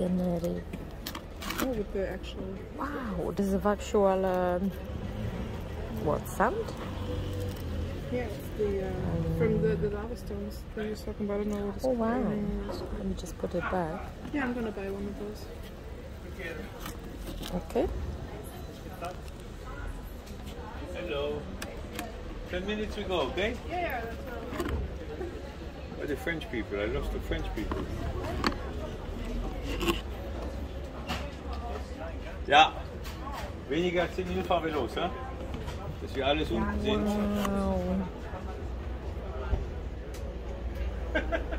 Tenerife. Oh, with the actual... Wow, this is actual, what, sand? Yeah, it's the, from the lava stones that you was talking about. I don't know what it's Oh, wow. called. Let me just put it back. Yeah, I'm gonna buy one of those. Okay. Hello. 10 minutes we go, okay? Yeah, that's right. Where are the French people? I lost the French people. Ja, weniger als 10 Minuten fahren wir los, ja? Dass wir alles unten sehen. Wow.